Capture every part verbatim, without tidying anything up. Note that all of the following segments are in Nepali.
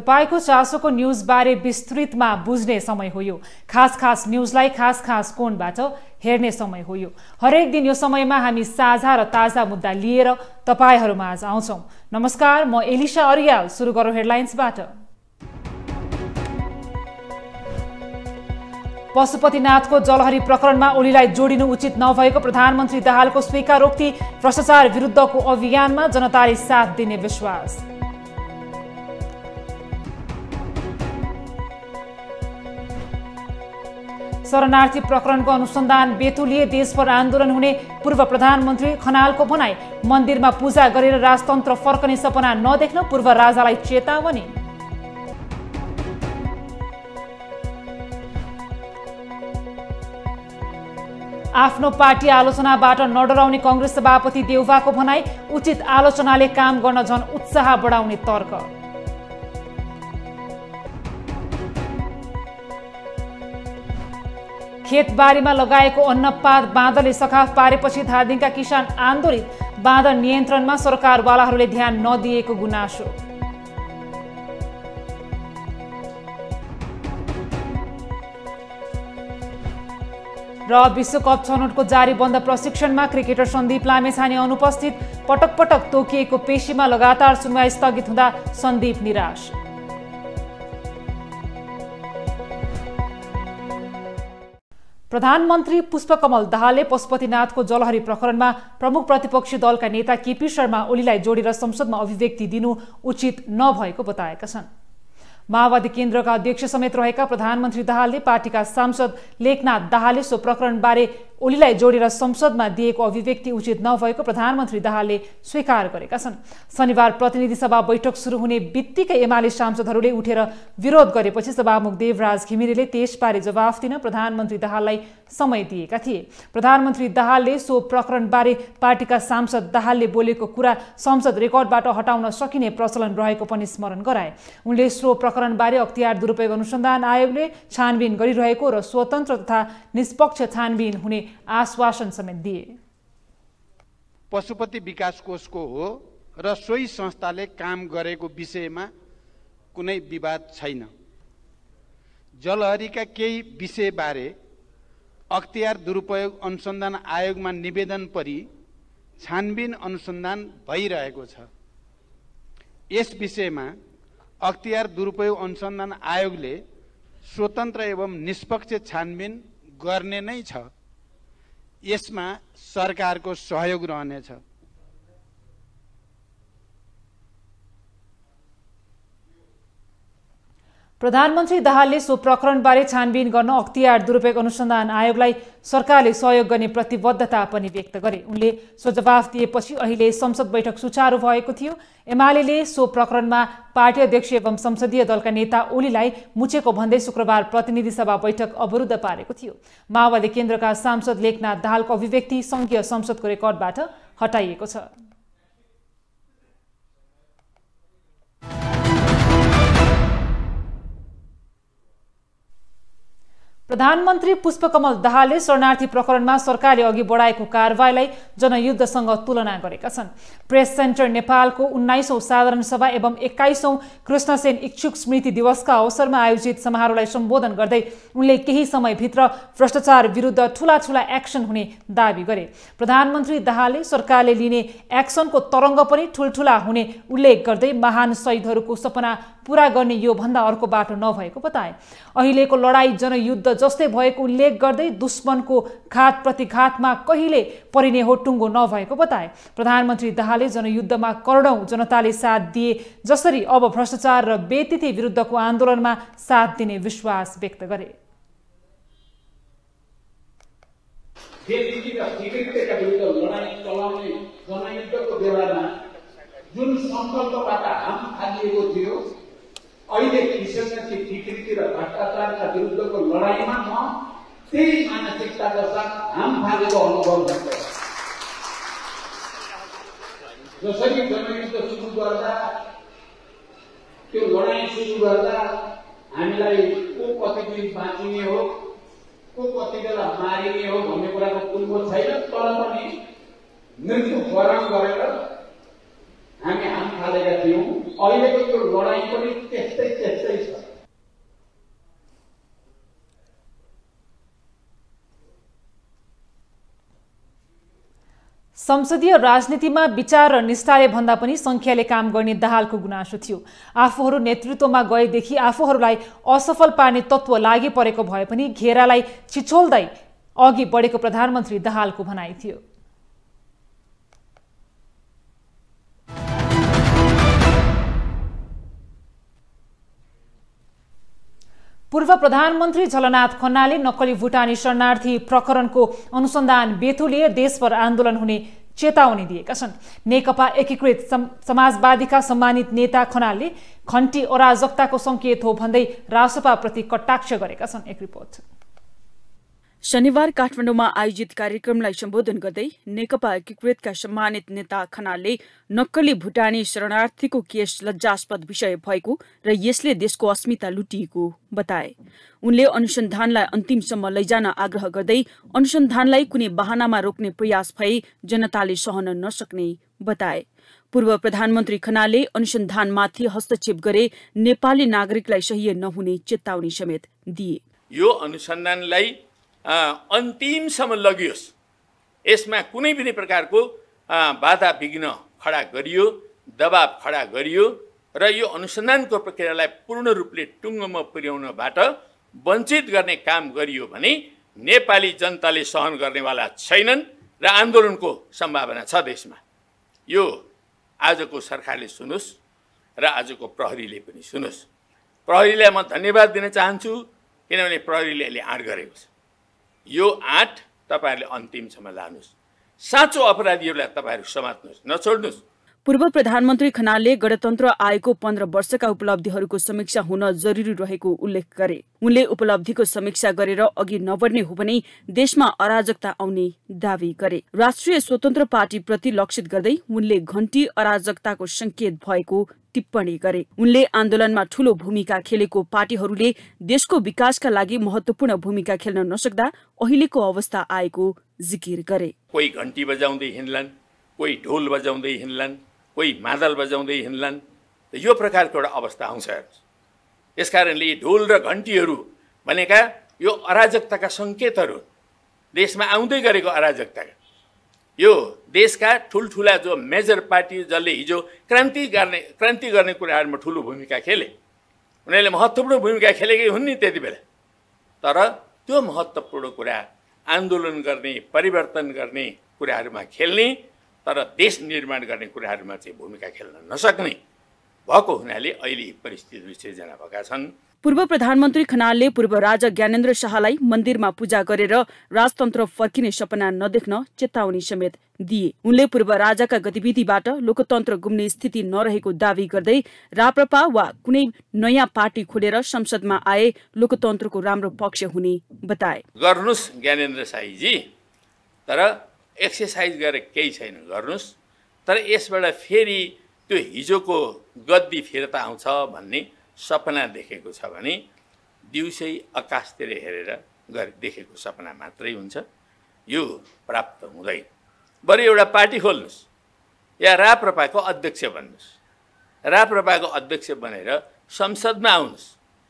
तपाईको चासोको न्यूजबारे विस्तृतमा बुझ्ने समय हो यो। खास खास न्यूजलाई खास खास कोणबाट हेर्ने समय हो यो। हरेक दिन यो समयमा हामी साझा र ताजा मुद्दा लिएर तपाईहरुमाझ आउँछौं। नमस्कार, म एलिशा अरियाल। सुरु गरौँ हेडलाइन्सबाट। पशुपतिनाथको जलहरी प्रकरणमा ओलीलाई जोडिनु उचित नभएको प्रधानमन्त्री दाहालको स्वीकारोक्ति। भ्रष्टाचार विरुद्धको अभियानमा जनताले साथ दिने विश्वास। शरणार्थी प्रकरणको अनुसन्धान बेतुलिए देशभर आन्दोलन हुने पूर्व प्रधानमन्त्री खनालको भनाई। मन्दिरमा पूजा गरेर राजतन्त्र फर्कने सपना नदेख्न पूर्व राजालाई चेतावनी। आफ्नो पार्टी आलोचनाबाट नडराउने कांग्रेस सभापति देउवाको भनाई। उचित आलोचनाले काम गर्न झन उत्साह बढाउने तर्क। खेतबारीमा लगाएको अन्नपात बाँदरले सखाफ पारेपछि धादिङका किसान आन्दोलित। बाँदर नियन्त्रणमा सरकारवालाहरूले ध्यान नदिएको गुनासो। र विश्वकप छनौटको जारी बन्द प्रशिक्षणमा क्रिकेटर सन्दीप लामेछाने अनुपस्थित। पटक पटक तोकिएको पेशीमा लगातार सुनवाई स्थगित हुँदा सन्दीप निराश। प्रधानमन्त्री पुष्पकमल दाहालले पशुपतिनाथको जलहरी प्रकरणमा प्रमुख प्रतिपक्षी दलका नेता केपी शर्मा ओलीलाई जोडेर संसदमा अभिव्यक्ति दिनु उचित नभएको बताएका छन्। माओवादी केन्द्रका अध्यक्ष समेत रहेका प्रधानमन्त्री दाहालले पार्टीका सांसद लेखनाथ दाहालले सो प्रकरणबारे ओलीलाई जोडेर संसदमा दिएको अभिव्यक्ति उचित नभएको प्रधानमन्त्री दाहालले स्वीकार गरेका छन्। शनिबार प्रतिनिधि सभा बैठक सुरु हुने बित्तिकै एमाले सांसदहरूले उठेर विरोध गरेपछि सभामुख देवराज घिमिरेले त्यसबारे जवाफ दिन प्रधानमन्त्री दाहाललाई समय दिएका थिए। प्रधानमन्त्री दाहालले सो प्रकरणबारे पार्टीका सांसद दाहालले बोलेको कुरा संसद रेकर्डबाट हटाउन सकिने प्रचलन रहेको पनि स्मरण गराए। उनले सो प्रकरणबारे अख्तियार दुरुपयोग अनुसन्धान आयोगले छानबिन गरिरहेको र स्वतन्त्र तथा निष्पक्ष छानबिन हुने आश्वासन समेत दिए। पशुपति विकास कोषको हो र सोही संस्थाले काम गरेको विषयमा कुनै विवाद छैन। जलहरीका केही विषयबारे अख्तियार दुरुपयोग अनुसन्धान आयोगमा निवेदन परि छानबिन अनुसन्धान भइरहेको छ। यस विषयमा अख्तियार दुरुपयोग अनुसन्धान आयोगले स्वतन्त्र एवं निष्पक्ष छानबिन गर्ने नै छ। यसमा सरकारको सहयोग रहनेछ। प्रधानमन्त्री दाहालले सो प्रकरणबारे छानबिन गर्न अख्तियार दुरुपयोग अनुसन्धान आयोगलाई सरकारले सहयोग गर्ने प्रतिबद्धता पनि व्यक्त गरे। उनले सो जवाफ दिएपछि अहिले संसद बैठक सुचारू भएको थियो। एमालेले सो प्रकरणमा पार्टी अध्यक्ष एवं संसदीय दलका नेता ओलीलाई मुचेको भन्दै शुक्रबार प्रतिनिधि सभा बैठक अवरुद्ध पारेको थियो। माओवादी केन्द्रका सांसद लेखनाथ दाहालको अभिव्यक्ति संघीय संसदको रेकर्डबाट हटाइएको छ। प्रधानमन्त्री पुष्पकमल दाहालले शरणार्थी प्रकरणमा सरकारले अघि बढाएको कारबाहीलाई जनयुद्धसँग तुलना गरेका छन्। प्रेस सेन्टर नेपालको उन्नाइसौं साधारण सभा एवं एक्काइसौं कृष्णसेन इच्छुक स्मृति दिवसका अवसरमा आयोजित समारोहलाई सम्बोधन गर्दै उनले केही समयभित्र भ्रष्टाचार विरुद्ध ठूला ठूला एक्सन हुने दावी गरे। प्रधानमन्त्री दाहालले सरकारले लिने एक्सनको तरङ्ग पनि ठूलठूला हुने उल्लेख गर्दै महान शहीदहरूको सपना पूरा गर्ने यो भन्दा अर्को बाटो नभएको बताए। अहिलेको लडाई जनयुद्ध जस्तै भएको उल्लेख गर्दै दुश्मनको घात प्रतिघातमा कहिले परिने हो टुङ्गो नभएको बताए। प्रधानमन्त्री दाहालले जनयुद्धमा करोडौं जनताले साथ दिए जसरी अब भ्रष्टाचार र बेतिथि विरुद्धको आन्दोलनमा साथ दिने विश्वास व्यक्त गरे। जुन संकल्पबाट हाम फालिएको थियो, अहिले विशेषगरी विकृति र भ्रष्टाचारका विरुद्धको लडाईँमा म त्यही मानसिकताका साथ हाम फालेको अनुभव गर्छु। जसरी जनयुद्ध सुरु गर्दा त्यो लडाईँ सुरु गर्दा हामीलाई को कति दिन बाँचिने हो, को कति बेला मारिने हो भन्ने कुराको टुङ्गो छैन, तर पनि मृत्यु वरण गरेर हामी हाम फालेका थियौँ। अहिलेको त्यो लडाईँ पनि त्यस्तै त्यस्तै छ। संसदीय राजनीतिमा विचार र निष्ठाले भन्दा पनि संख्याले काम गर्ने दाहालको गुनासो थियो। आफूहरू नेतृत्वमा गएदेखि आफूहरूलाई असफल पार्ने तत्त्व लागि परेको भए पनि घेरालाई छिछोल्दै अघि बढेको प्रधानमन्त्री दाहालको भनाइ थियो। पूर्व प्रधानमन्त्री झलनाथ खनालले नक्कली भुटानी शरणार्थी प्रकरणको अनुसन्धान बेथुलिएर देशभर आन्दोलन हुने चेतावनी दिएका छन्। नेकपा एकीकृत समाजवादीका सम्मानित नेता खनालले खन्ती अराजकताको संकेत हो भन्दै रासपाप्रति कटाक्ष गरेका छन्। एक रिपोर्ट। शनिबार काठमाडौँमा आयोजित कार्यक्रमलाई सम्बोधन गर्दै नेकपा एकीकृतका सम्मानित नेता खनालले नक्कली भुटानी शरणार्थीको केस लज्जास्पद विषय भएको र यसले देशको अस्मिता लुटिएको बताए। उनले अनुसन्धानलाई अन्तिमसम्म लैजान आग्रह गर्दै अनुसन्धानलाई कुनै बहानामा रोक्ने प्रयास भए जनताले सहन नसक्ने बताए। पूर्व प्रधानमन्त्री खनालले अनुसन्धानमाथि हस्तक्षेप गरे नेपाली नागरिकलाई सह्य नहुने चेतावनी समेत दिए। यो अनुसन्धानलाई अन्तिमसम्म लगियोस्, यसमा कुनै पनि प्रकारको बाधा विघ्न खडा गरियो, दबाब खडा गरियो र यो अनुसन्धानको प्रक्रियालाई पूर्ण रूपले टुङ्गोमा पुर्याउनबाट वञ्चित गर्ने काम गरियो भने नेपाली जनताले सहन गर्नेवाला छैनन् र आन्दोलनको सम्भावना छ देशमा। यो आजको सरकारले सुनोस् र आजको प्रहरीले पनि सुनोस्। प्रहरीलाई म धन्यवाद दिन चाहन्छु किनभने प्रहरीले अहिले आँट गरेको छ। यो आँट तपाईहरुले अन्तिमसम्म लानुहोस्, साँचो अपराधीहरूलाई तपाईहरु समात्नुहोस्, नछोड्नुहोस्। पूर्व प्रधानमन्त्री खनालले गणतन्त्र आएको पन्ध्र वर्षका उपलब्धिहरूको समीक्षा हुन जरुरी रहेको उल्लेख गरे। उनले उपलब्धिको समीक्षा गरेर अघि नबढ्ने हो भने देशमा अराजकता आउने दावी गरे। राष्ट्रिय स्वतन्त्र पार्टी प्रति लक्षित गर्दै उनले घण्टी अराजकताको संकेत भएको टिप्पणी गरे। उनले आन्दोलनमा ठूलो भूमिका खेलेको पार्टीहरूले देशको विकासका लागि महत्वपूर्ण भूमिका खेल्न नसक्दा अहिलेको अवस्था आएको जिकिर गरे। कोही घण्टी बजाउँदै हिँड्लान्, कोही ढोल बजाउँदै हिँड्लान्, कोही मादल बजाउँदै हिँड्लान्। यो प्रकारको एउटा अवस्था आउँछ। यसकारणले ढोल र घण्टीहरू भनेका यो अराजकताका संकेतहरू, देशमा आउँदै गरेको अराजकताका, यो देशका ठुलठुला जो मेजर पार्टी जसले हिजो क्रान्ति गर्ने क्रान्ति गर्ने कुराहरूमा ठुलो भूमिका खेले, उनीहरूले महत्त्वपूर्ण भूमिका खेलेकै हुन् नि त्यति बेला। तर त्यो महत्त्वपूर्ण कुरा आन्दोलन गर्ने, परिवर्तन गर्ने कुराहरूमा खेल्ने तर देश निर्माण गर्ने कुराहरूमा चाहिँ भूमिका खेल्न नसक्ने भएको हुनाले अहिले परिस्थितिहरू सिर्जना भएका छन्। पूर्व प्रधानमन्त्री खनालले पूर्व राजा ज्ञानेन्द्र शाहलाई मन्दिरमा पूजा गरेर राजतन्त्र फर्किने सपना नदेख्न चेतावनी समेत दिए। उनले पूर्व राजाका गतिविधिबाट लोकतन्त्र गुम्ने स्थिति नरहेको दावी गर्दै राप्रपा वा कुनै नयाँ पार्टी खोलेर संसदमा आए लोकतन्त्रको राम्रो पक्ष हुने बताए। गर्नुस् ज्ञानेन्द्र शाहीजी, तर एक्सरसाइज गरेर केही छैन, गर्नुस्। तर यसबाट फेरि त्यो हिजोको गद्दी फिर्ता आउँछ भन्ने सपना देखेको छ भने दिउँसै आकाशतिर हेरेर गरे देखेको सपना मात्रै हुन्छ, यो प्राप्त हुँदैन। बरु एउटा पार्टी खोल्नुहोस् या राप्रपाको अध्यक्ष बन्नुहोस्, राप्रपाको अध्यक्ष बनेर संसदमा आउनुहोस्,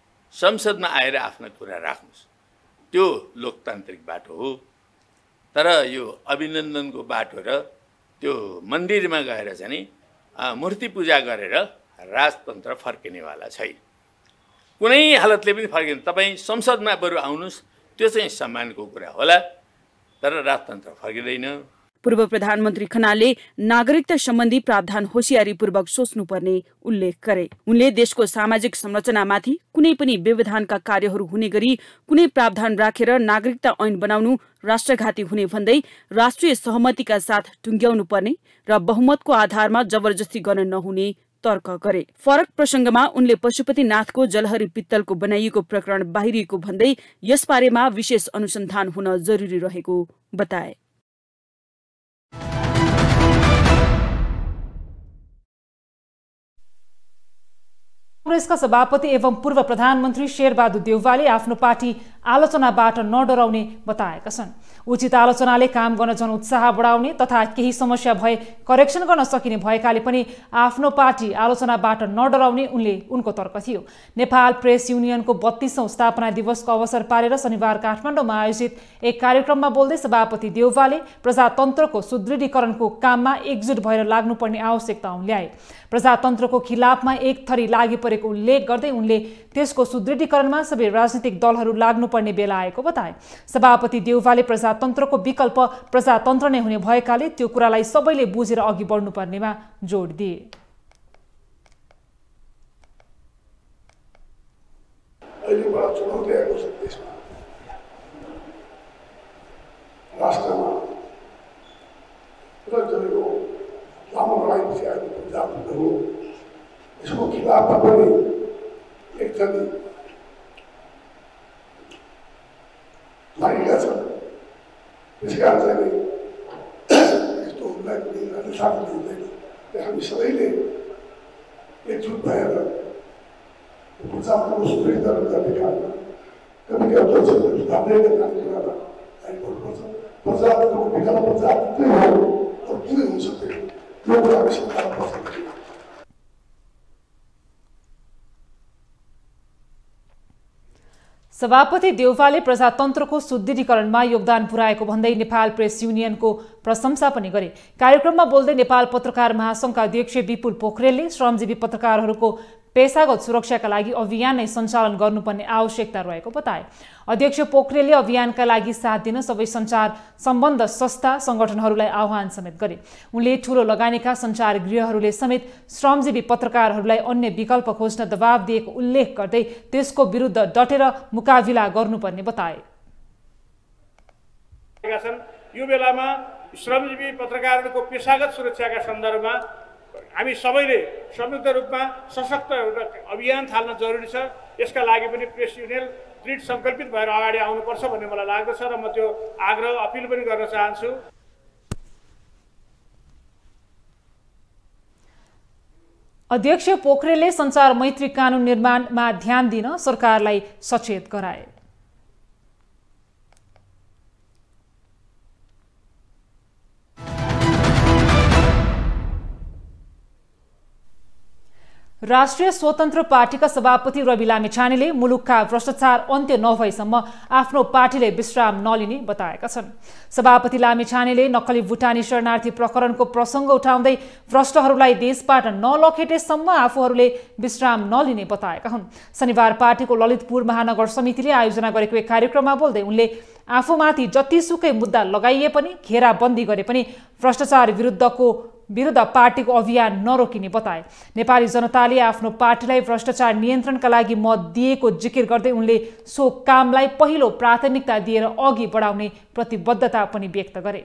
संसदमा आएर आफ्नो कुरा राख्नुहोस्। त्यो लोकतान्त्रिक बाटो हो। तर यो अभिनन्दनको बाटो र त्यो मन्दिरमा गएर चाहिँ मूर्ति पूजा गरेर राजतन्त्र फर्किनेवाला छैन, कुनै हालतले पनि फर्किने। तपाईँ संसदमा बरु आउनुहोस्, त्यो चाहिँ सम्मानको कुरा होला, तर राजतन्त्र फर्किँदैन। पूर्व प्रधानमन्त्री खनालले नागरिकता सम्बन्धी प्रावधान होसियारीपूर्वक सोच्नुपर्ने उल्लेख गरे। उनले देशको सामाजिक संरचनामाथि कुनै पनि व्यवधानका कार्यहरू हुने गरी कुनै प्रावधान राखेर नागरिकता ऐन बनाउनु राष्ट्रघाती हुने भन्दै राष्ट्रिय सहमतिका साथ टुङ्ग्याउनु पर्ने र बहुमतको आधारमा जबरजस्ती गर्न नहुने तर्क गरे। फरक प्रसंगमा उनले पशुपतिनाथको जलहरी पित्तलको बनाइएको प्रकरण बाहिरिएको भन्दै यसबारेमा विशेष अनुसन्धान हुन जरुरी रहेको बताए। कांग्रेसका सभापति एवं पूर्व प्रधानमन्त्री शेरबहादुर देउवाले आफ्नो पार्टी आलोचनाबाट नडराउने बताएका छन्। उचित आलोचनाले काम गर्न जन उत्साह बढाउने तथा केही समस्या भए करेक्सन गर्न सकिने भएकाले पनि आफ्नो पार्टी आलोचनाबाट नडराउने उनले उनको तर्क थियो। नेपाल प्रेस युनियनको बत्तीसौं स्थापना दिवसको अवसर पारेर शनिबार काठमाडौँमा आयोजित एक कार्यक्रममा बोल्दै सभापति देउवाले प्रजातन्त्रको सुदृढीकरणको काममा एकजुट भएर लाग्नुपर्ने आवश्यकता ल्याए। प्रजातन्त्रको खिलाफमा एक थरी लागि परेको उल्लेख गर्दै उनले त्यसको सुदृढीकरणमा सबै राजनीतिक दलहरू लाग्नुपर्ने बेला आएको बताए। सभापति देउवाले प्रजातन्त्रको विकल्प प्रजातन्त्र नै हुने भएकाले त्यो कुरालाई सबैले बुझेर अघि बढ्नुपर्नेमा जोड दिए। अहिले बडा चुनौती आएको छ देशमा, राष्ट्रमा र जसको लामो लडाइँपछि आएको प्रजातन्त्र हो, यसको खिलाफमा पनि एकजना लागेका छन्। त्यस कारण चाहिँ यस्तोहरूलाई पनि राजनीति हुँदैन। हामी सबैले एकजुट भएर प्रजातन्त्रको सुदृढीकरण गर्ने काममा कति कति सुधार्दै गर्ने कुरामा हामी गर्नुपर्छ। प्रजातन्त्रको विकल्प प्रजातन्त्रै हो, अरू कुनै हुन सक्दैन, त्यो कुरा हामी स्वीकार्नुपर्छ। सभापति देउवाले प्रजातन्त्रको सुदृढीकरणमा योगदान पुर्याएको भन्दै नेपाल प्रेस युनियनको प्रशंसा पनि गरे। कार्यक्रममा बोल्दै नेपाल पत्रकार महासंघका अध्यक्ष विपुल पोखरेलले श्रमजीवी पत्रकारहरूको पेशागत सुरक्षाका लागि अभियान नै सञ्चालन गर्नुपर्ने आवश्यकता रहेको बताए। अध्यक्ष पोखरेलले अभियानका लागि साथ दिन सबै सञ्चार सम्बन्ध संस्था संगठनहरूलाई आह्वान समेत गरे। उनले ठूलो लगानीका सञ्चार गृहहरूले समेत श्रमजीवी पत्रकारहरूलाई अन्य विकल्प खोज्न दबाव दिएको उल्लेख गर्दै त्यसको विरुद्ध डटेर मुकाबिला गर्नुपर्ने बताए। यो बेलामा श्रमजीवी पत्रकारहरूको पेशागत सुरक्षाका सन्दर्भमा हामी सबैले संयुक्त रूपमा सशक्त एउटा अभियान थाल्न जरुरी छ। यसका लागि पनि प्रेस युनियन दृढ सङ्कल्पित भएर अगाडि आउनुपर्छ भन्ने मलाई लाग्दछ र म त्यो आग्रह अपिल पनि गर्न चाहन्छु। अध्यक्ष पोखरेलले सञ्चार मैत्री कानून निर्माणमा ध्यान दिन सरकारलाई सचेत गराए। राष्ट्रिय स्वतन्त्र पार्टीका सभापति रवि लामिछानेले मुलुकका भ्रष्टाचार अन्त्य नभएसम्म आफ्नो पार्टीले विश्राम नलिने बताएका छन्। सभापति लामिछानेले नक्कली भुटानी शरणार्थी प्रकरणको प्रसङ्ग उठाउँदै भ्रष्टहरूलाई देशबाट नलखेटेसम्म आफूहरूले विश्राम नलिने बताएका हुन्। शनिबार पार्टीको ललितपुर महानगर समितिले आयोजना गरेको एक कार्यक्रममा बोल्दै उनले आफूमाथि जतिसुकै मुद्दा लगाइए पनि घेराबन्दी गरे पनि भ्रष्टाचार विरुद्धको विरुद्ध पार्टीको अभियान नरोकिने बताए। नेपाली जनताले आफ्नो पार्टीलाई भ्रष्टाचार नियन्त्रणका लागि मत दिएको जिकिर गर्दै उनले सो कामलाई पहिलो प्राथमिकता दिएर अघि बढाउने प्रतिबद्धता पनि व्यक्त गरे।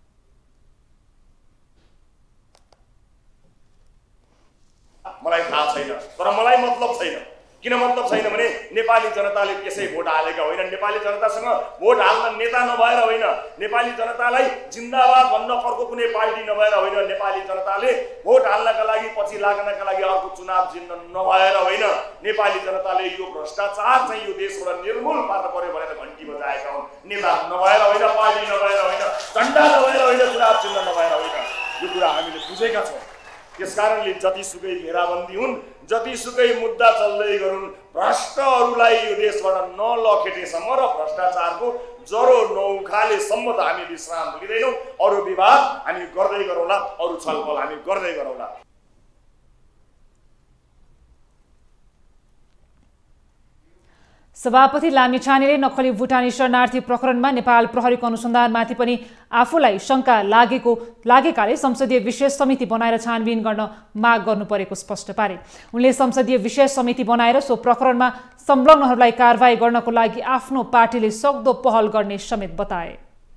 मलाई थाहा छैन, तर मलाई मतलब छैन। किन मतलब छैन भने नेपाली जनताले त्यसै भोट हालेका होइन। नेपाली जनतासँग भोट हाल्न नेता नभएर होइन, नेपाली जनतालाई जिन्दाबाद भन्न अर्को कुनै पार्टी नभएर होइन, नेपाली जनताले भोट हाल्नका लागि पछि लाग्नका लागि अर्को चुनाव जित्न नभएर होइन, नेपाली जनताले यो भ्रष्टाचार चाहिँ यो देशबाट निर्मूल पार्न पर्यो भनेर घन्टी बजाएका हुन्। नेता नभएर होइन, पार्टी नभएर होइन, झन्डा नभएर होइन, चुनाव चिन्ह नभएर होइन। यो कुरा हामीले बुझेका छौँ। त्यसकारणले जतिसुकै घेराबन्दी हुन्, जतिसुकै मुद्दा चल्दै गरून्, भ्रष्टहरूलाई यो देशबाट नलखेटेसम्म र भ्रष्टाचारको जरो नउखालेसम्म त हामी विश्राम लिँदैनौँ। अरू विवाद हामी गर्दै गरौँला, अरू छलफल हामी गर्दै गरौँला। सभापति लामिछानेले नक्कली भुटानी शरणार्थी प्रकरणमा नेपाल प्रहरीको अनुसन्धानमाथि पनि आफूलाई शङ्का लागेको लागेकाले संसदीय विशेष समिति बनाएर छानबिन गर्न माग गर्नु परेको स्पष्ट पारे। उनले संसदीय विशेष समिति बनाएर सो प्रकरणमा संलग्नहरूलाई कारवाही गर्नको लागि आफ्नो पार्टीले सक्दो पहल गर्ने समेत बताए।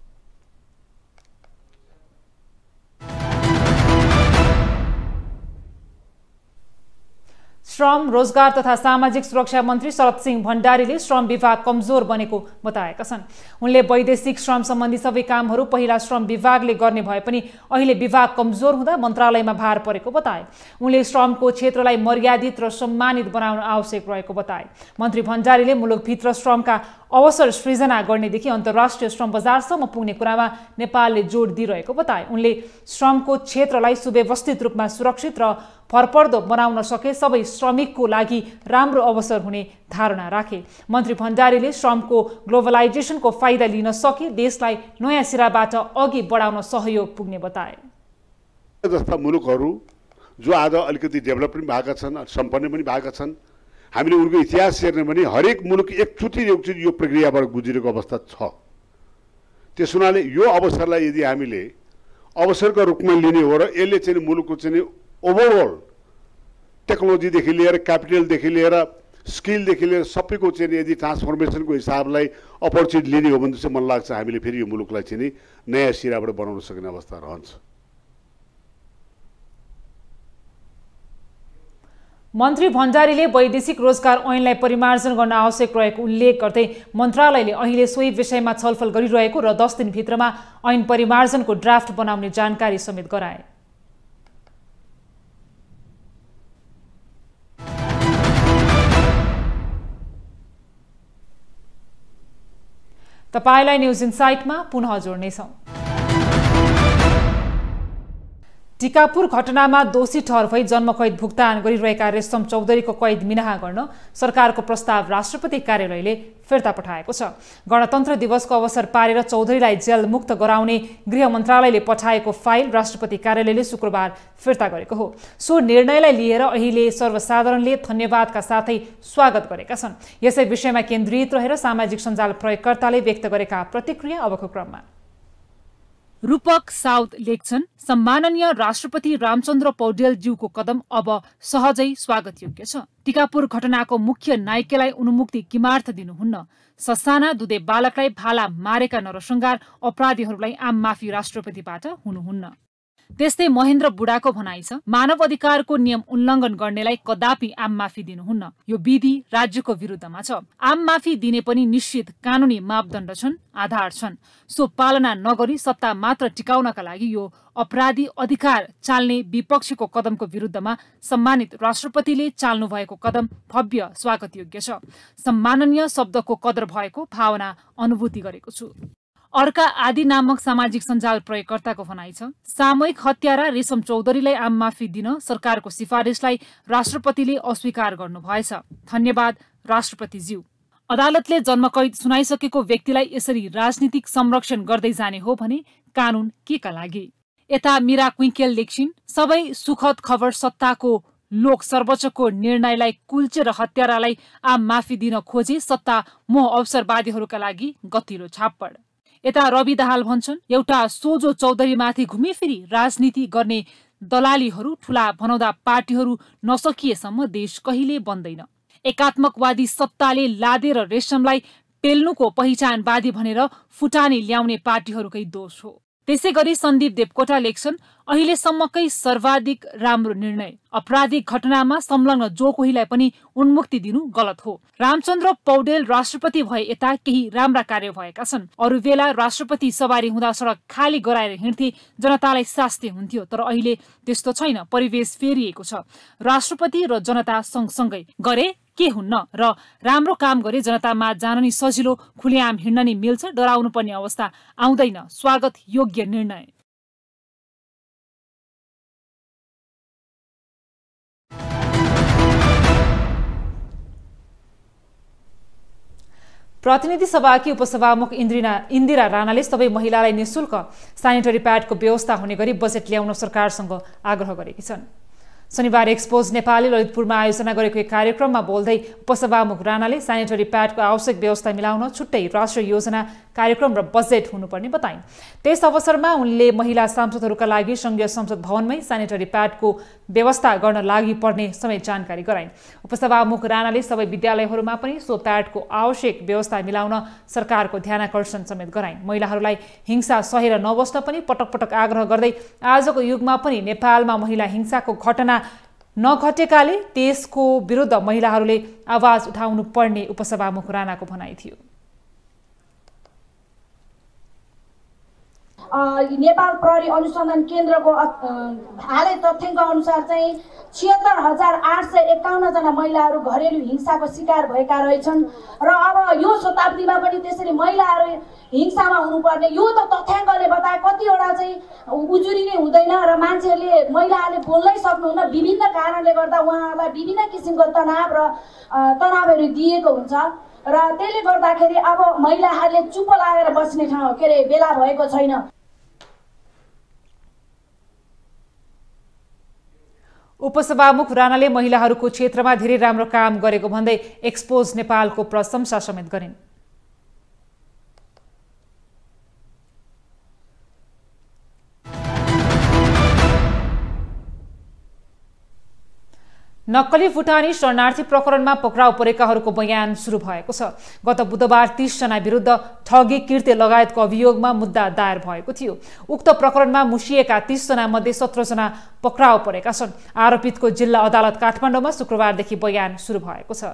श्रम, रोजगार तथा सामाजिक सुरक्षा मन्त्री शरद सिंह भण्डारीले श्रम विभाग कमजोर बनेको बताएका छन्। उनले वैदेशिक श्रम सम्बन्धी सबै कामहरू पहिला श्रम विभागले गर्ने भए पनि अहिले विभाग कमजोर हुँदा मन्त्रालयमा भार परेको बताए। उनले श्रमको क्षेत्रलाई मर्यादित र सम्मानित बनाउन आवश्यक रहेको बताए। मन्त्री भण्डारीले मुलुकभित्र श्रमका अवसर सृजना गर्नेदेखि अन्तर्राष्ट्रिय श्रम बजारसम्म पुग्ने कुरामा नेपालले जोड दिइरहेको बताए। उनले श्रमको क्षेत्रलाई सुव्यवस्थित रूपमा सुरक्षित र भरपर्दो बनाउन सके सबै श्रमिकको लागि राम्रो अवसर हुने धारणा राखे। मन्त्री भण्डारीले श्रमको ग्लोबलाइजेसनको फाइदा लिन सके देशलाई नयाँ सिराबाट अघि बढाउन सहयोग पुग्ने बताए। जस्ता मुलुकहरू जो आज अलिकति डेभलप पनि भएका छन्, सम्पन्न पनि भएका छन्, हामीले उनको इतिहास हेर्ने भने हरेक मुलुक एकचोटि एकचोटि यो प्रक्रियाबाट गुज्रेको अवस्था छ। त्यस हुनाले यो अवसरलाई यदि हामीले अवसरको रूपमा लिने हो र यसले चाहिँ मुलुकको चाहिँ ओभरअल टेक्नोलोजीदेखि लिएर क्यापिटलदेखि लिएर स्किलदेखि लिएर सबैको चाहिँ यदि ट्रान्सफर्मेसनको हिसाबलाई अपर्च्युनिटी लिने हो भने चाहिँ मलाई लाग्छ हामीले फेरि यो मुलुकलाई चाहिँ नयाँ सिराबाट बनाउन सक्ने अवस्था रहन्छ। मन्त्री भण्डारीले वैदेशिक रोजगार ऐनलाई परिमार्जन गर्न आवश्यक रहेको उल्लेख गर्दै मन्त्रालयले अहिले सोही विषयमा छलफल गरिरहेको र दस दिनभित्रमा ऐन परिमार्जनको ड्राफ्ट बनाउने जानकारी समेत गराए। तपाईलाई न्युज इनसाइटमा पुनः जोड्नेछौँ। टिकापुर घटनामा दोषी ठहर भई जन्मकैद भुक्तान गरिरहेका रेशम चौधरीको कैद मिनाहा गर्न सरकारको प्रस्ताव राष्ट्रपति कार्यालयले फिर्ता पठाएको छ। गणतन्त्र दिवसको अवसर पारेर चौधरीलाई जेल मुक्त गराउने गृह मन्त्रालयले पठाएको फाइल राष्ट्रपति कार्यालयले शुक्रबार फिर्ता गरेको हो। सो निर्णयलाई लिएर अहिले सर्वसाधारणले धन्यवादका साथै स्वागत गरेका छन्। यसै विषयमा केन्द्रित रहेर सामाजिक सञ्जाल प्रयोगकर्ताले व्यक्त गरेका प्रतिक्रिया अबको क्रममा। रूपक साउथ लेख्छन्, सम्माननीय राष्ट्रपति रामचन्द्र पौडेलज्यूको कदम अब सहजै स्वागतयोग्य छ। टिकापुर घटनाको मुख्य नायिकालाई उन्मुक्ति किमार्थ दिनुहुन्न। ससाना दुधे बालकलाई भाला मारेका नरसंहार अपराधीहरूलाई आम माफी राष्ट्रपतिबाट हुनुहुन्न। त्यस्तै महेन्द्र बुढाको भनाइ छ, मानव अधिकारको नियम उल्लङ्घन गर्नेलाई कदापि आम माफी दिनुहुन्न। यो विधि राज्यको विरुद्धमा छ। आम माफी दिने पनि निश्चित कानुनी मापदण्ड छन्, आधार छन्। सो पालना नगरी सत्ता मात्र टिकाउनका लागि यो अपराधी अधिकार चाल्ने विपक्षीको कदमको विरुद्धमा सम्मानित राष्ट्रपतिले चाल्नु भएको कदम भव्य स्वागतयोग्य छ। सम्माननीय शब्दको कदर भएको भावना अनुभूति गरेको छु। अर्का आदि नामक सामाजिक सञ्जाल प्रयोगकर्ताको भनाइ छ, सामूहिक हत्यारा रेशम चौधरीलाई आम माफी दिन सरकारको सिफारिसलाई राष्ट्रपतिले अस्वीकार गर्नुभएछ। धन्यवाद राष्ट्रपतिज्यू। अदालतले जन्मकैद सुनाइसकेको व्यक्तिलाई यसरी राजनीतिक संरक्षण गर्दै जाने हो भने कानून के का लागि? यता मीरा क्विङ्केल लेख्छिन्, सबै सुखद खबर सत्ताको लोक सर्वोच्चको निर्णयलाई कुल्चेर हत्यारालाई आम माफी दिन खोजे सत्ता मोह अवसरवादीहरूका लागि गतिलो छाप्पड। यता रवि दाहाल भन्छन्, एउटा सोझो चौधरीमाथि घुमेफिरी राजनीति गर्ने दलालीहरू ठूला भनाउँदा पार्टीहरू नसकिएसम्म देश कहिले बन्दैन। एकात्मकवादी सत्ताले लादेर रेशमलाई पेल्नुको पहिचानवादी भनेर फुटानी ल्याउने पार्टीहरूकै दोष हो। त्यसै गरी सन्दीप देवकोटा लेख्छन्, अहिलेसम्मकै सर्वाधिक राम्रो निर्णय। अपराधिक घटनामा संलग्न जो कोहीलाई पनि उन्मुक्ति दिनु गलत हो। रामचन्द्र पौडेल राष्ट्रपति भए यता केही राम्रा कार्य भएका छन्। अरू बेला राष्ट्रपति सवारी हुँदा सडक खाली गराएर हिँड्थे, जनतालाई शास्ति हुन्थ्यो। तर अहिले त्यस्तो छैन, परिवेश फेरिएको छ। राष्ट्रपति र जनता सँगसँगै गरे के हुन्न र राम्रो काम गरे जनतामा जान नि सजिलो, खुलेआम हिँड्न नि मिल्छ, डराउनु पर्ने अवस्था आउँदैन। स्वागत योग्य निर्णय। प्रतिनिधि सभाकी उपसभामुख इन्द्रिना इन्दिरा राणाले सबै महिलालाई निशुल्क सेनिटरी प्याडको व्यवस्था हुने गरी बजेट ल्याउन सरकारसँग आग्रह गरेकी छन्। शनिबार एक्सपोज नेपालले ललितपुरमा आयोजना गरेको एक कार्यक्रममा बोल्दै उपसभामुख राणाले सेनिटरी प्याडको आवश्यक व्यवस्था मिलाउन छुट्टै राष्ट्रिय योजना कार्यक्रम र बजेट हुनुपर्ने बताइन्। त्यस अवसरमा उनले महिला सांसदहरूका लागि संघीय संसद भवनमै सेनिटरी प्याडको व्यवस्था गर्न लागि पर्ने समेत जानकारी गराइन्। उपसभामुख राणाले सबै विद्यालयहरूमा पनि सो प्याडको आवश्यक व्यवस्था मिलाउन सरकारको ध्यानाकर्षण समेत गराइन्। महिलाहरूलाई हिंसा सहेर नबस्न पनि पटक पटक आग्रह गर्दै आजको युगमा पनि नेपालमा महिला हिंसाको घटना नघटेकाले त्यसको विरुद्ध महिलाहरूले आवाज उठाउनु पर्ने उपसभामुख राणाको भनाइ थियो। नेपाल प्रहरी अनुसन्धान केन्द्रको हालै तथ्याङ्क अनुसार चाहिँ छिहत्तर हजार आठ सय एकाउन्न जना महिलाहरू घरेलु हिंसाको शिकार भएका रहेछन् र अब यो शताब्दीमा पनि त्यसरी महिलाहरू हिंसामा हुनुपर्ने यो त तथ्याङ्कले बताए कतिवटा चाहिँ उजुरी नै हुँदैन र मान्छेहरूले महिलाहरूले बोल्नै सक्नुहुन्न विभिन्न कारणले गर्दा उहाँहरूलाई विभिन्न किसिमको तनाव र तनावहरू दिएको हुन्छ र त्यसले गर्दाखेरि अब महिलाहरूले चुप लागेर बस्ने ठाउँ के अरे बेला भएको छैन। उपसभामुख राणाले महिलाहरूको क्षेत्रमा धेरै राम्रो काम गरेको भन्दै एक्सपोज नेपालको प्रशंसा समेत गरिन्। नक्कली भुटानी शरणार्थी प्रकरणमा पक्राउ परेकाहरूको बयान सुरु भएको छ। गत बुधबार तीस जना विरुद्ध ठगी कृत्य लगायतको अभियोगमा मुद्दा दायर भएको थियो। उक्त प्रकरणमा मुसिएका तीस जना मध्ये सत्र जना पक्राउ परेका छन्। आरोपितको जिल्ला अदालत काठमाडौँमा शुक्रबारदेखि बयान सुरु भएको छ।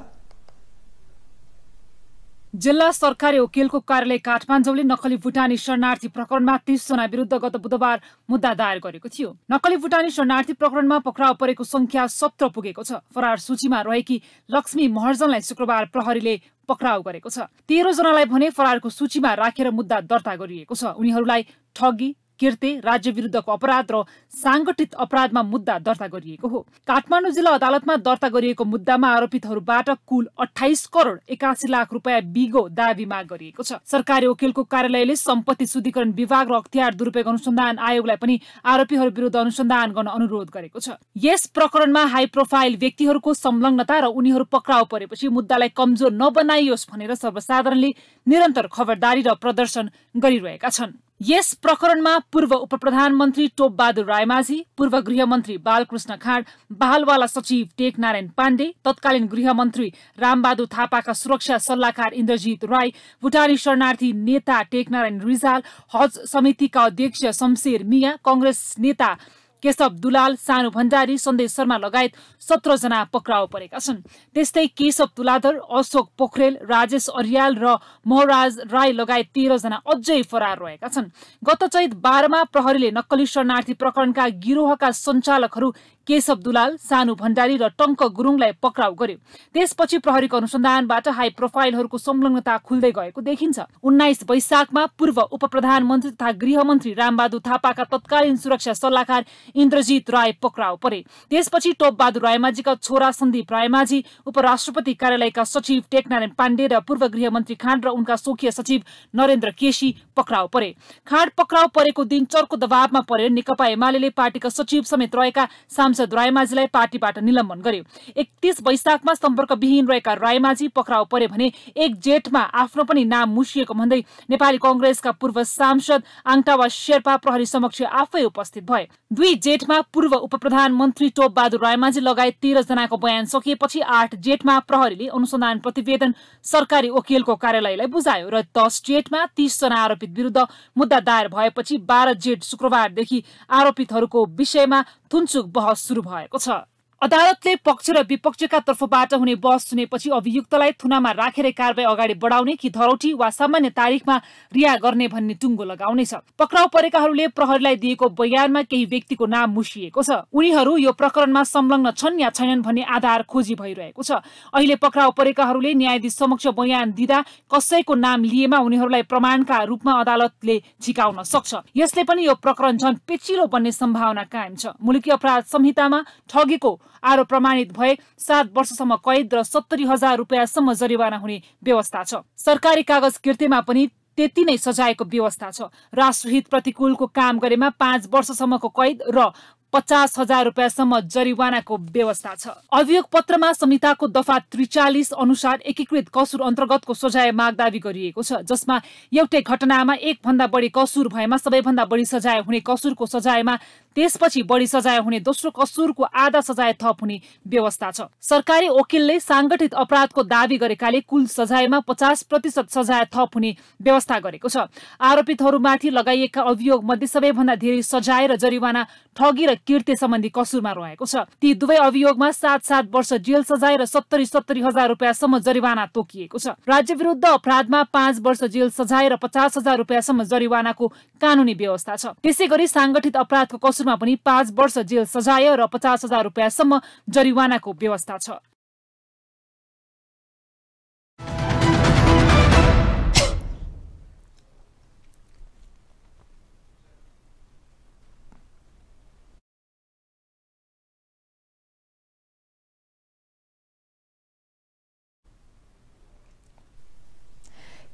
जिल्ला सरकारी वकिलको कार्यालय काठमाडौँले नक्कली भुटानी शरणार्थी प्रकरणमा तीस जना विरुद्ध गत बुधबार मुद्दा दायर गरेको थियो। नक्कली भुटानी शरणार्थी प्रकरणमा पक्राउ परेको संख्या सत्र पुगेको छ। फरार सूचीमा रहेकी लक्ष्मी महर्जनलाई शुक्रबार प्रहरीले पक्राउ गरेको छ। तेह्र जनालाई भने फरारको सूचीमा राखेर मुद्दा दर्ता गरिएको छ। उनीहरूलाई ठगी, कृत्य, राज्य विरुद्धको अपराध र सांगठित अपराधमा मुद्दा दर्ता गरिएको हो। काठमाडौँ जिल्ला अदालतमा दर्ता गरिएको मुद्दामा आरोपितहरूबाट कुल अठाइस करोड एकासी लाख रुपियाँ बिगो दाबी माग गरिएको छ। सरकारी वकिलको कार्यालयले सम्पत्ति शुद्धिकरण विभाग र अख्तियार दुरुपयोग अनुसन्धान आयोगलाई पनि आरोपीहरू विरुद्ध अनुसन्धान गर्न अनुरोध गरेको छ। यस प्रकरणमा हाई प्रोफाइल व्यक्तिहरूको संलग्नता र उनीहरू पक्राउ परेपछि मुद्दालाई कमजोर नबनाइयोस् भनेर सर्वसाधारणले निरन्तर खबरदारी र प्रदर्शन गरिरहेका छन्। यस प्रकरणमा पूर्व उपप्रधानमन्त्री टोपबहादुर रायमाझी, पूर्व गृहमन्त्री बालकृष्ण खाँड, बालवाला सचिव टेकनारायण पाण्डे, तत्कालीन गृहमन्त्री रामबहादुर थापाका सुरक्षा सल्लाहकार इन्द्रजित राई, भुटानी शरणार्थी नेता टेकनारायण रिजाल, हज समितिका अध्यक्ष शमशेर मिया, कांग्रेस नेता केशव दुलाल, सानु भण्डारी, सन्देश शर्मा लगायत सत्र जना पक्राउ परेका छन्। त्यस्तै केशव तुलाधर, अशोक पोखरेल, राजेश अर्याल र महराज राई लगायत तेह्र जना अझै फरार रहेका छन्। गत चैत बाह्रमा प्रहरीले नक्कली शरणार्थी प्रकरणका गिरोहका सञ्चालकहरू केशव दुलाल, सानु भण्डारी र टङ्क गुरुङलाई पक्राउ गर्यो। त्यसपछि प्रहरीको अनुसन्धानबाट हाई प्रोफाइलहरूको संलग्नता खुल्दै गएको देखिन्छ। उन्नाइस वैशाखमा पूर्व उपप्रधानमन्त्री तथा गृहमन्त्री रामबहादुर थापाका तत्कालीन सुरक्षा सल्लाहकार इन्द्रजित राय पक्राउ परे। त्यसपछि टोपबहादुर रायमाझीका छोरा सन्दीप रायमाझी, उपराष्ट्रपति कार्यालयका सचिव टेकनारायण पाण्डे र पूर्व गृहमन्त्री खाँड र उनका स्वकीय सचिव नरेन्द्र केसी पक्राउ परे। खाँड पक्राउ परेको दिन चर्को दबावमा परेर नेकपा एमाले पार्टीका सचिव समेत रहेका सांसद रायमाझीलाई पार्टीबाट निलम्बन गर्यो। एकतीस वैशाखमा सम्पर्कविहीन रहेका रायमाझी पक्राउ परे भने एक जेठमा आफ्नो पनि नाम मुसिएको भन्दै नेपाली कांग्रेसका पूर्व सांसद आङटावा शेर्पा प्रहरी समक्ष आफै उपस्थित भए। दुई जेठमा पूर्व उपप्रधानमन्त्री टोपबहादुर रायमाझी लगायत तेह्र जनाको बयान सकिएपछि आठ जेठमा प्रहरीले अनुसन्धान प्रतिवेदन सरकारी वकिलको कार्यालयलाई बुझायो र दस जेठमा तीस जना आरोपित विरुद्ध मुद्दा दायर भएपछि बाह्र जेठ शुक्रबारदेखि आरोपितहरूको विषयमा थुनचुक बहस सुरु भएको छ। अदालतले पक्ष र विपक्षका तर्फबाट हुने बहस सुनेपछि अभियुक्तलाई थुनामा राखेर कारबाही अगाडि बढाउने कि धरौटी वा सामान्य तारिखमा रिहा गर्ने भन्ने टुङ्गो लगाउनेछ। पक्राउ परेकाहरूले प्रहरीलाई दिएको बयानमा केही व्यक्तिको नाम मुसिएको छ। उनीहरू यो प्रकरणमा संलग्न छन् या छैनन् भन्ने आधार खोजी भइरहेको छ। अहिले पक्राउ परेकाहरूले न्यायाधीश समक्ष बयान दिँदा कसैको नाम लिएमा उनीहरूलाई प्रमाणका रूपमा अदालतले झिकाउन सक्छ। यसले पनि यो प्रकरण झन् पेचिलो बन्ने सम्भावना कायम छ। मुलुकी अपराध संहितामा ठगीको आरोप प्रमाणित भए सात वर्षसम्म कैद र सत्तरी हजार रुपियाँसम्म जरिवाना हुने व्यवस्था छ। सरकारी कागज कृत्यमा पनि त्यति नै सजायको व्यवस्था छ। राष्ट्रहित प्रतिकूलको काम गरेमा पाँच वर्षसम्मको कैद र पचास हजार रुपियाँसम्म जरिवानाको व्यवस्था छ। अभियोग पत्रमा संहिताको दफा त्रिचालिस अनुसार एकीकृत कसुर अन्तर्गतको सजाय माग दावी गरिएको छ, जसमा एउटै घटनामा एक भन्दा बढी कसुर भएमा सबैभन्दा बढी सजाय हुने कसुरको सजायमा त्यसपछि बढी सजाय हुने दोस्रो कसुरको आधा सजाय थप हुने व्यवस्था छ। सरकारी वकिलले सांगठित अपराधको दावी गरेकाले कुल सजायमा पचास प्रतिशत सजाय थप हुने व्यवस्था गरेको छ। आरोपितहरूमाथि लगाइएका अभियोग मध्ये सबैभन्दा धेरै सजाय र जरिवाना ठगी र कृत्य सम्बन्धी कसुरमा रहेको छ। ती दुवै अभियोगमा सात सात वर्ष जेल सजाय र सत्तरी सत्तरी हजार रुपियाँसम्म जरिवाना तोकिएको छ। राज्य विरुद्ध अपराधमा पाँच वर्ष जेल सजाय र पचास हजार रुपियाँसम्म जरिवानाको कानूनी व्यवस्था छ। त्यसै गरी सांगठित अपराधको कसुरमा पनि पाँच वर्ष जेल सजाय र पचास हजार रुपियाँसम्म जरिवानाको व्यवस्था छ।